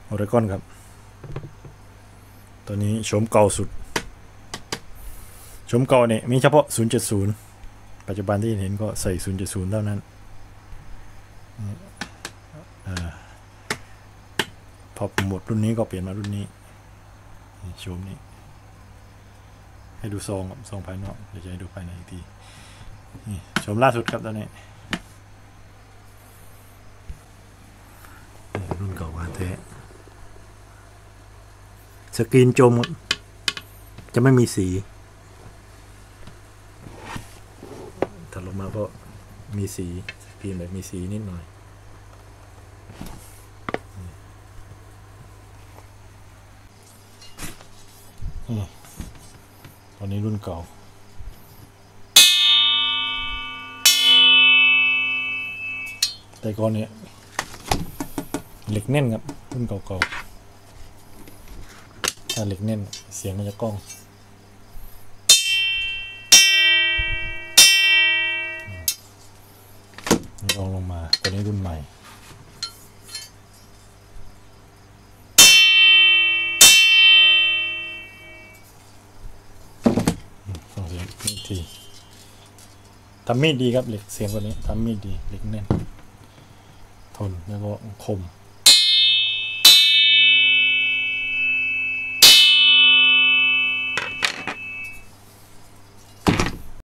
โอเรกอนครับตัวนี้โฉมเก่าสุดโฉมเก่าเนี่ยมีเฉพาะ 0.70 ปัจจุบันที่เห็นก็ใส่ 0.0 เท่านั้นพอหมดรุ่นนี้ก็เปลี่ยนมารุ่นนี้โฉมนี้ให้ดูซองภายนอกเดี๋ยวจะให้ดูภายในอีกทีนี่โฉมล่าสุดครับตัวนี้รุ่นเก่ากว่าแท้สกรีนจมจะไม่มีสีถัดลงมาก็มีสีสกรีนแบบมีสีนิดหน่อยตอนนี้รุ่นเก่าแต่ก่อนเนี่ยเหล็กแน่นครับรุ่นเก่าๆถ้าเหล็กแน่นเสียงมันจะก้องลงมาตัวนี้รุ่นใหม่ฟังเสียงอีกทีทำมีดดีครับเหล็กเสียงตัวนี้ทำมีดดีเหล็กแน่นทนแล้วก็คม